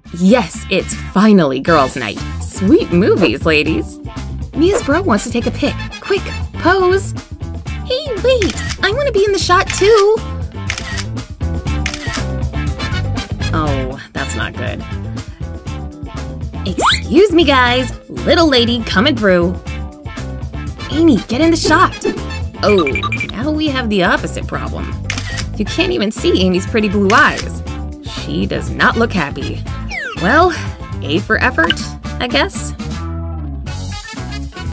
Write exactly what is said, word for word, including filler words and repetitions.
Yes, it's finally girls' night. Sweet movies, ladies. Mia's bro wants to take a pic. Quick, pose. Hey, wait! I want to be in the shot too! Oh, that's not good. Excuse me, guys. Little lady coming through. Amy, get in the shot. Oh, now we have the opposite problem. You can't even see Amy's pretty blue eyes. She does not look happy. Well, A for effort, I guess.